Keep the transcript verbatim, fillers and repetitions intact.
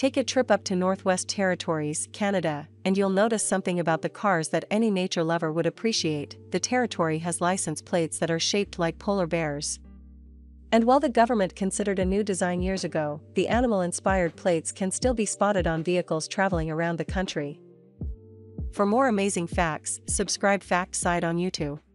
Take a trip up to Northwest Territories, Canada, and you'll notice something about the cars that any nature lover would appreciate. The territory has license plates that are shaped like polar bears. And while the government considered a new design years ago, the animal-inspired plates can still be spotted on vehicles traveling around the country. For more amazing facts, subscribe Fact Side on YouTube.